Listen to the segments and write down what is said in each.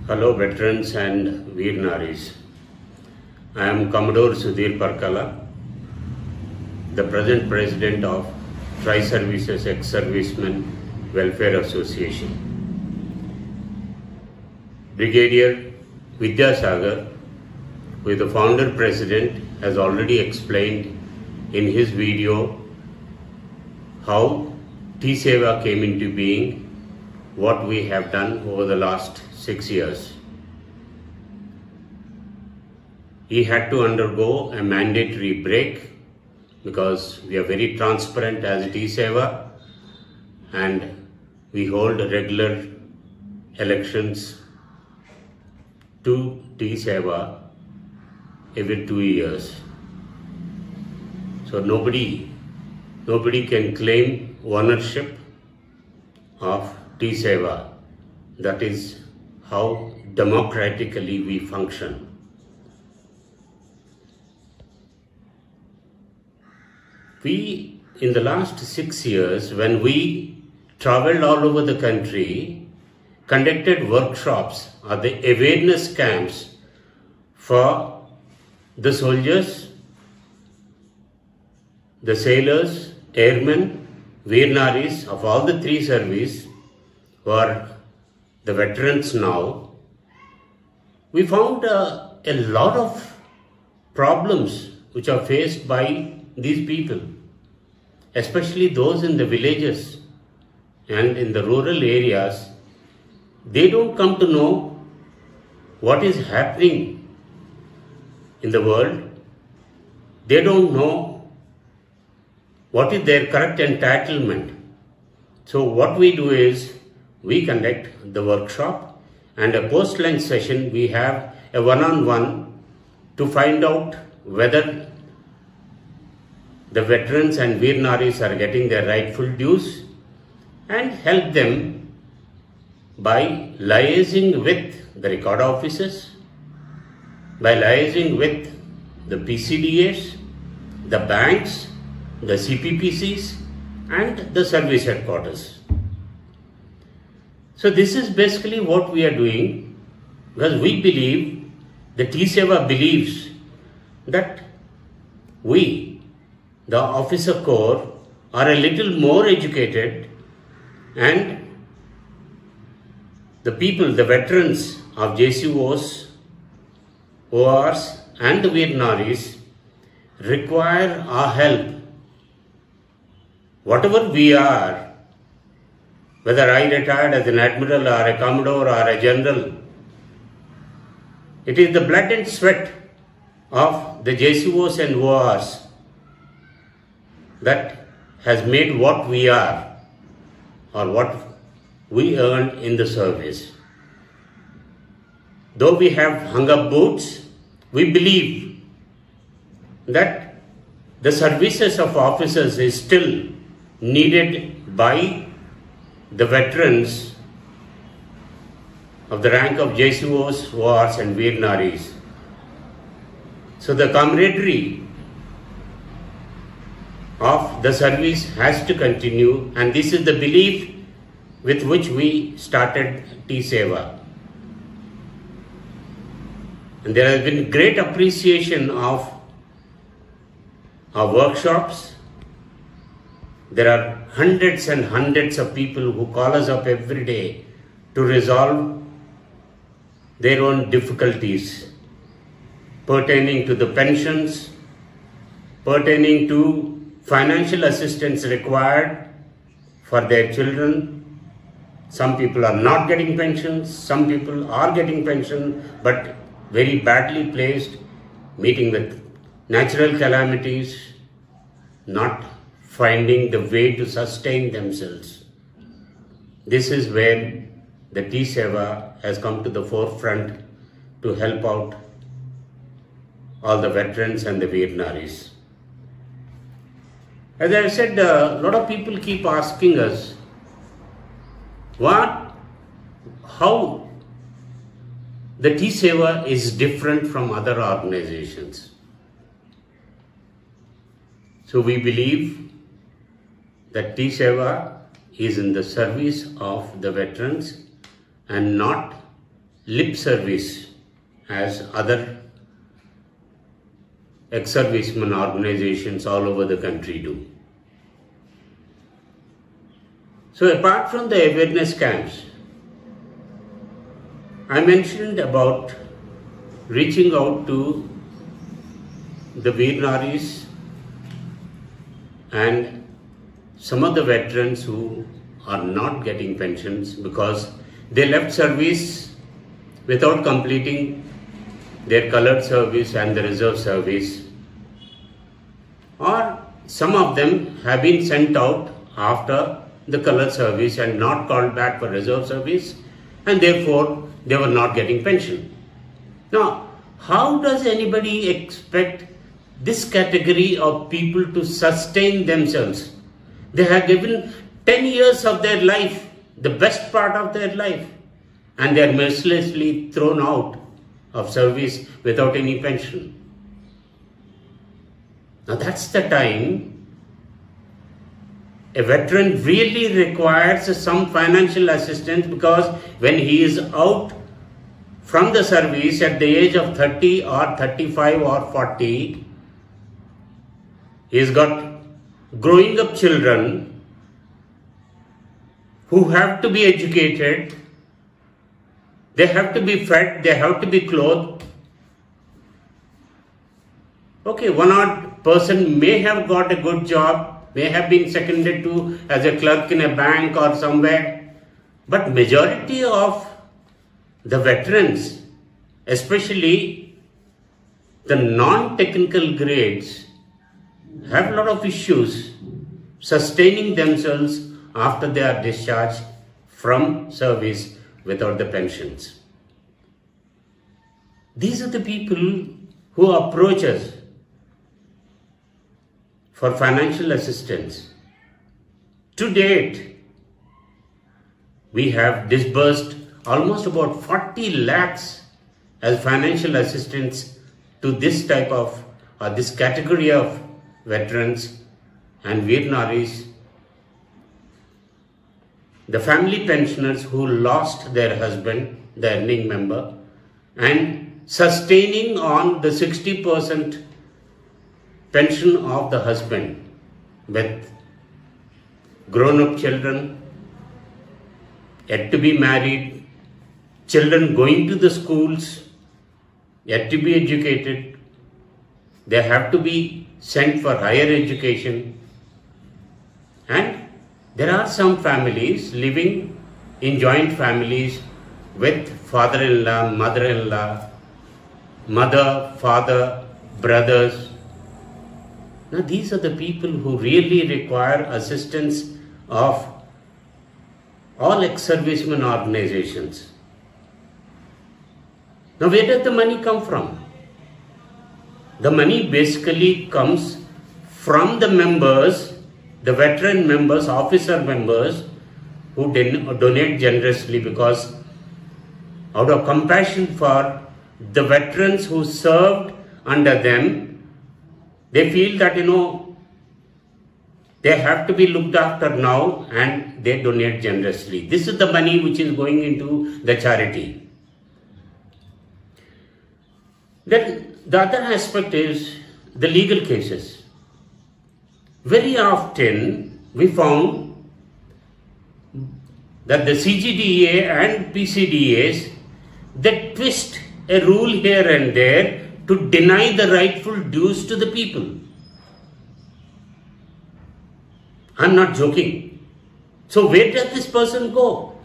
Hello veterans and Veer Naris. I am Commodore Sudhir Parkala, the present president of Tri-Services Ex-Servicemen Welfare Association. Brigadier Vidyasagar, who is the founder president, has already explained in his video how T-Seva came into being, what we have done over the last 6 years. He had to undergo a mandatory break because we are very transparent as T-Seva and we hold regular elections to T-Seva every 2 years. So nobody can claim ownership of T-Seva. That is how democratically we function. We, in the last 6 years, when we traveled all over the country, conducted workshops or the awareness camps for the soldiers, the sailors, airmen, Veer Naris of all the three services who are the veterans now. We found a lot of problems which are faced by these people, especially those in the villages and in the rural areas. They don't come to know what is happening in the world. They don't know what is their correct entitlement. So what we do is we conduct the workshop, and a post-lunch session we have a one-on-one to find out whether the veterans and Veer Naris are getting their rightful dues, and help them by liaising with the record officers, by liaising with the PCDAs, the banks, the CPPCs and the service headquarters. So this is basically what we are doing, because we believe, the T-Seva believes that we, the officer corps, are a little more educated, and the people, the veterans of JCOs, ORs and the Veer Naris require our help. Whatever we are, whether I retired as an admiral or a commodore or a general, it is the blood and sweat of the JCOs and ORs that has made what we are or what we earn in the service. Though we have hung up boots, we believe that the services of officers is still needed by the veterans of the rank of JCOs, ORs and Veer Naris. So the camaraderie of the service has to continue, and this is the belief with which we started T-Seva. And there has been great appreciation of our workshops. There are hundreds and hundreds of people who call us up every day to resolve their own difficulties pertaining to the pensions, pertaining to financial assistance required for their children. Some people are not getting pensions, some people are getting pension but very badly placed, meeting with natural calamities, not finding the way to sustain themselves. This is where the T-Seva has come to the forefront to help out all the veterans and the Veer Naris. As I said, a lot of people keep asking us, how the T-Seva is different from other organizations. So we believe that T-Seva is in the service of the veterans and not lip service as other ex-servicemen organizations all over the country do. So apart from the awareness camps, I mentioned about reaching out to the Veer Naris and some of the veterans who are not getting pensions because they left service without completing their colored service and the reserve service, or some of them have been sent out after the colored service and not called back for reserve service, and therefore they were not getting pension. Now, how does anybody expect this category of people to sustain themselves? They have given 10 years of their life, the best part of their life, and they are mercilessly thrown out of service without any pension. Now that's the time a veteran really requires some financial assistance, because when he is out from the service at the age of 30 or 35 or 40, he's got growing up children who have to be educated, they have to be fed, they have to be clothed. Okay, one odd person may have got a good job, may have been seconded to as a clerk in a bank or somewhere, but majority of the veterans, especially the non-technical grades, have a lot of issues sustaining themselves after they are discharged from service without the pensions. These are the people who approach us for financial assistance. To date, we have disbursed almost about 40 lakhs as financial assistance to this type of, or this category of veterans and Veer Naris, the family pensioners who lost their husband, the earning member, and sustaining on the 60% pension of the husband with grown-up children, yet to be married, children going to the schools, yet to be educated. They have to be sent for higher education, and there are some families living in joint families with father-in-law, mother-in-law, mother, father, brothers. Now these are the people who really require assistance of all ex-servicemen organizations. Now where does the money come from? The money basically comes from the members, the veteran members, officer members who donate generously, because out of compassion for the veterans who served under them, they feel that, they have to be looked after now, and they donate generously. This is the money which is going into the charity. Then the other aspect is the legal cases. Very often we found that the CGDA and PCDAs, they twist a rule here and there to deny the rightful dues to the people. I'm not joking. So where does this person go?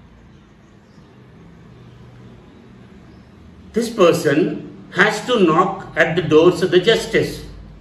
This person has to knock at the doors of the justice.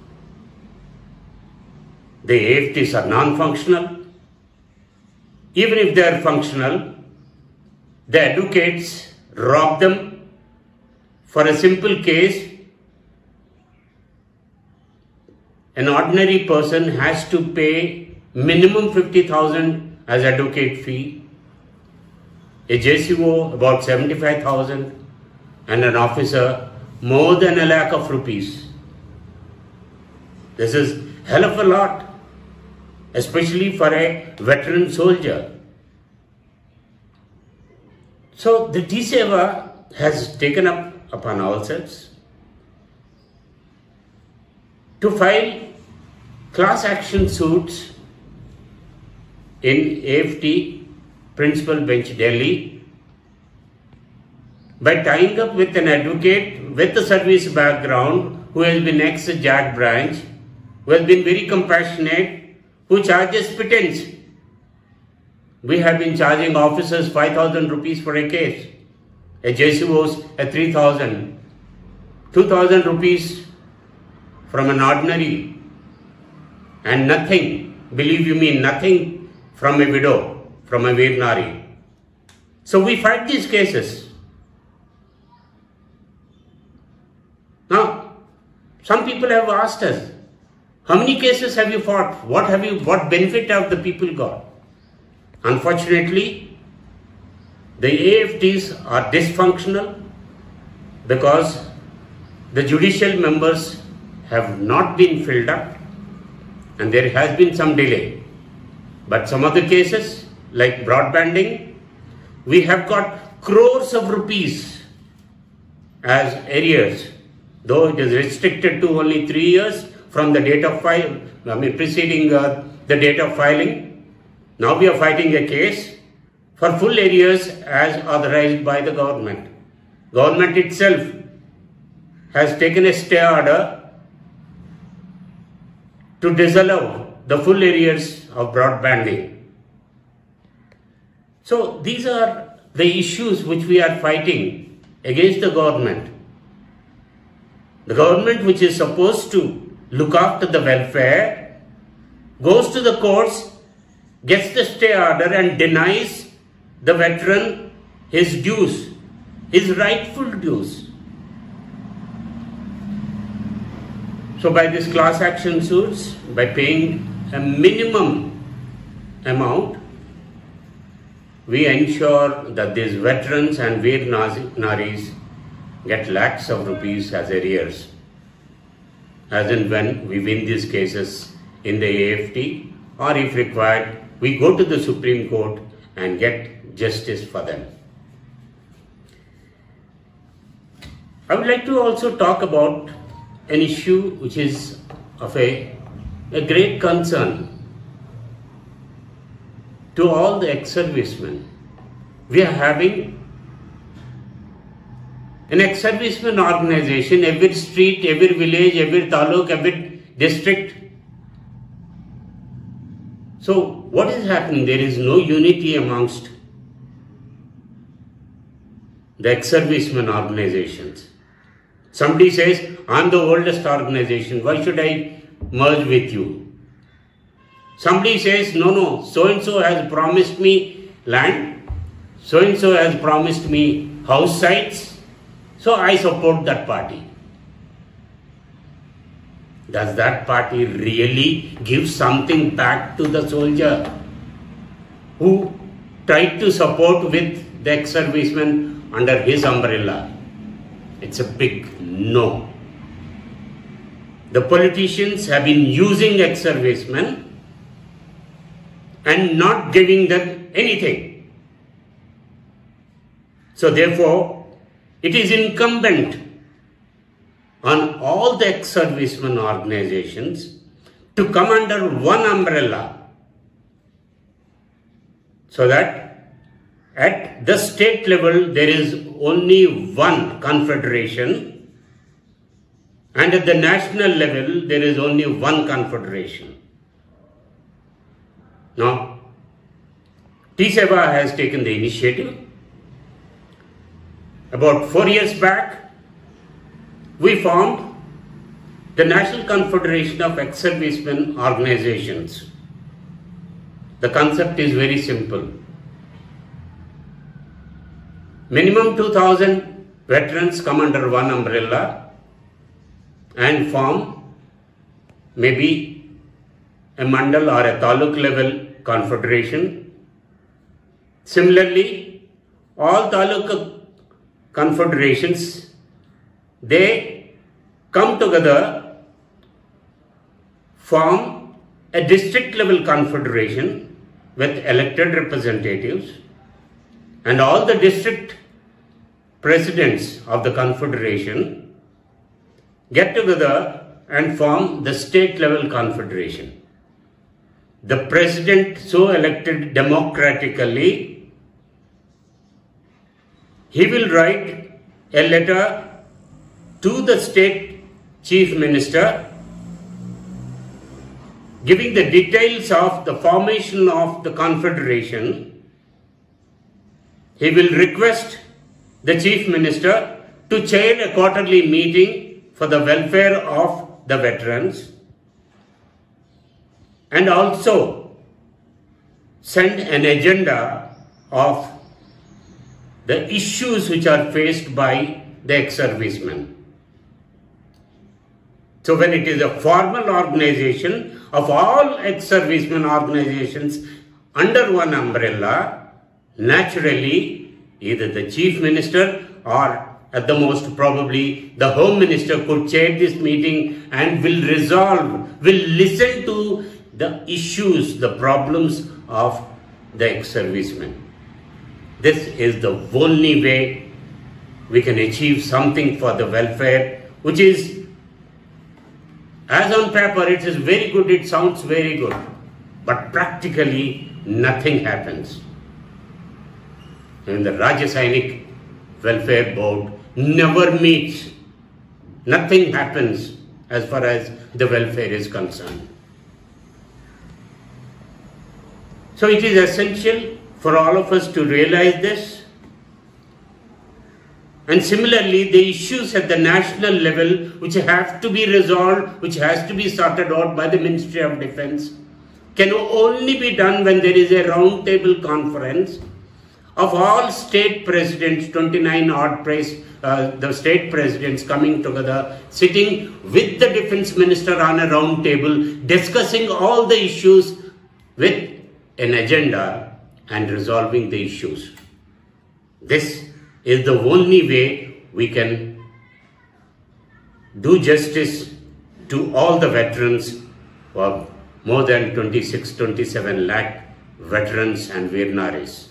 The AFTs are non-functional. Even if they are functional, the advocates rob them. For a simple case, an ordinary person has to pay minimum 50,000 as advocate fee, a JCO about 75,000, and an officer more than a lakh of rupees. This is hell of a lot, especially for a veteran soldier. So the T-Seva has taken up upon ourselves to file class action suits in AFT Principal Bench Delhi by tying up with an advocate with a service background who has been ex-JAG branch, who has been very compassionate, who charges pittance. We have been charging officers 5,000 rupees for a case, a JCOs at 3,000, 2,000 rupees from an ordinary, and nothing, believe you me, nothing from a widow, from a Veer Nari. So we fight these cases. Now, some people have asked us, how many cases have you fought? What benefit have the people got? Unfortunately, the AFTs are dysfunctional because the judicial members have not been filled up and there has been some delay. But some other cases like broadbanding, we have got crores of rupees as arrears, though it is restricted to only 3 years from the date of preceding the date of filing. Now we are fighting a case for full arrears as authorized by the government. Government itself has taken a stay order to disallow the full arrears of broadbanding. So these are the issues which we are fighting against the government. The government, which is supposed to look after the welfare, goes to the courts, gets the stay order and denies the veteran his dues, his rightful dues. So by this class action suits, by paying a minimum amount, we ensure that these veterans and Veer Naris get lakhs of rupees as arrears, as and when we win these cases in the AFT, or if required, we go to the Supreme Court and get justice for them. I would like to also talk about an issue which is of a great concern to all the ex-servicemen. We are having an ex-servicemen organization, every street, every village, every taluk, every district. So what is happening? There is no unity amongst the ex-servicemen organizations. Somebody says, I am the oldest organization, why should I merge with you? Somebody says, no, so-and-so has promised me land, so-and-so has promised me house sites, so I support that party. Does that party really give something back to the soldier who tried to support with the ex-serviceman under his umbrella? It's a big no. The politicians have been using ex-servicemen and not giving them anything. So therefore, it is incumbent on all the ex-servicemen organizations to come under one umbrella, so that at the state level there is only one confederation and at the national level there is only one confederation. Now, T-Seva has taken the initiative. About 4 years back, we formed the National Confederation of Ex-Servicemen Organizations. The concept is very simple. Minimum 2,000 veterans come under one umbrella and form maybe a mandal or a taluk level confederation. Similarly, all taluk confederations, they come together, form a district level confederation with elected representatives, and all the district presidents of the Confederation get together and form the state level confederation. The president, so elected democratically, he will write a letter to the state chief minister giving the details of the formation of the confederation. He will request the chief minister to chair a quarterly meeting for the welfare of the veterans and also send an agenda of the issues which are faced by the ex-servicemen. So when it is a formal organization of all ex-servicemen organizations under one umbrella, naturally either the chief minister or at the most probably the home minister could chair this meeting and will listen to the issues, the problems of the ex-servicemen. This is the only way we can achieve something for the welfare, which is, as on paper, it is very good, it sounds very good, but practically nothing happens. And the Rajya Sainik Welfare Board never meets. Nothing happens as far as the welfare is concerned. So it is essential for all of us to realize this. And similarly, the issues at the national level which have to be resolved, which has to be sorted out by the Ministry of Defence, can only be done when there is a round table conference of all state presidents, 29 odd the state presidents coming together, sitting with the defence minister on a round table, discussing all the issues with an agenda and resolving the issues. This is the only way we can do justice to all the veterans, of more than 26-27 lakh veterans and Veer Naris.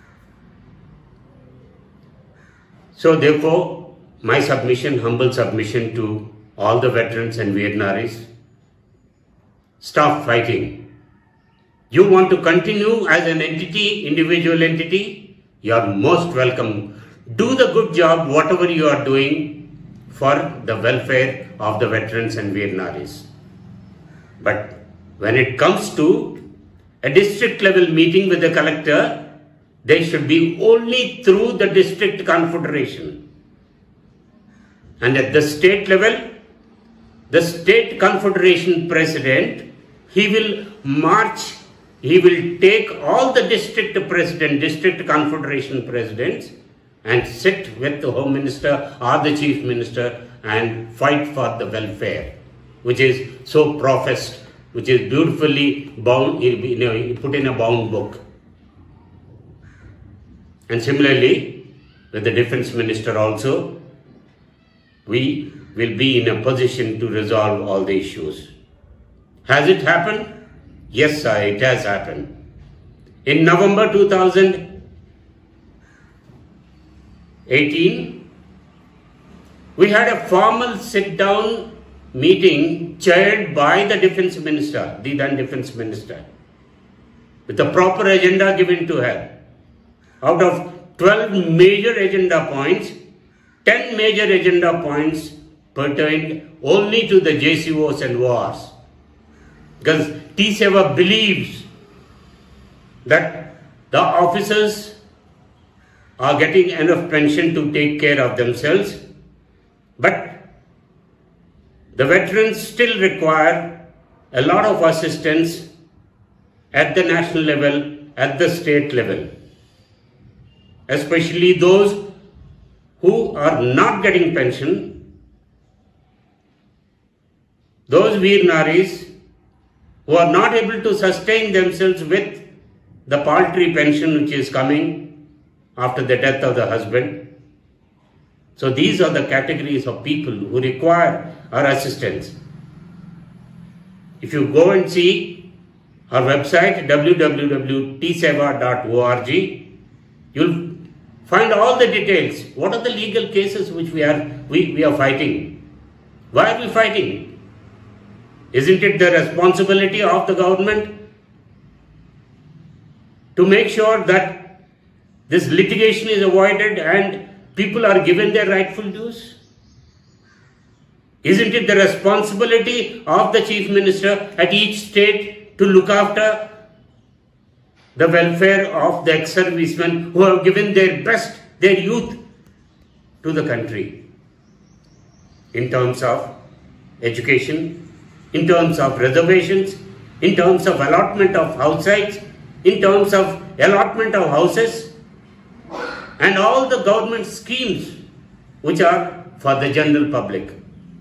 So therefore, my submission, humble submission to all the veterans and Veer Naris, stop fighting. You want to continue as an entity, individual entity, you are most welcome. Do the good job, whatever you are doing for the welfare of the veterans and Veer Naris. But when it comes to a district level meeting with the collector, they should be only through the district confederation. And at the state level, the state confederation president, he will march, he will take all the district confederation presidents and sit with the home minister or the chief minister and fight for the welfare, which is so professed, which is beautifully bound, put in a bound book. And similarly, with the defence minister also, we will be in a position to resolve all the issues. Has it happened? Yes, sir, it has happened. In November 2018, we had a formal sit-down meeting chaired by the defence minister, the then defence minister, with a proper agenda given to her. Out of 12 major agenda points, 10 major agenda points pertained only to the JCOs and ORs. Because T-Seva believes that the officers are getting enough pension to take care of themselves, but the veterans still require a lot of assistance at the national level, at the state level. Especially those who are not getting pension, those Veer Naris who are not able to sustain themselves with the paltry pension which is coming after the death of the husband. So these are the categories of people who require our assistance. If you go and see our website www.tseva.org, you'll Find all the details. What are the legal cases which we are fighting? Why are we fighting? Isn't it the responsibility of the government to make sure that this litigation is avoided and people are given their rightful dues? Isn't it the responsibility of the Chief Minister at each state to look after the welfare of the ex-servicemen who have given their best, their youth to the country in terms of education, in terms of reservations, in terms of allotment of house sites, in terms of allotment of houses, and all the government schemes which are for the general public?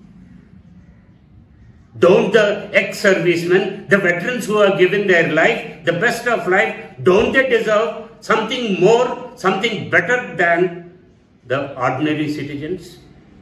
Don't the ex-servicemen, the veterans who have given their life, the best of life, don't they deserve something more, something better than the ordinary citizens?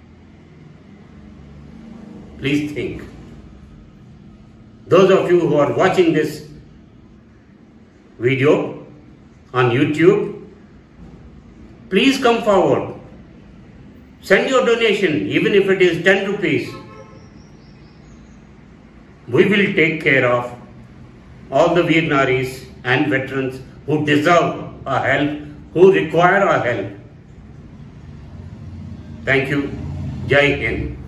Please think. Those of you who are watching this video on YouTube, please come forward. Send your donation, even if it is 10 rupees. We will take care of all the Veer Naris and veterans who deserve our help, who require our help. Thank you. Jai Hind.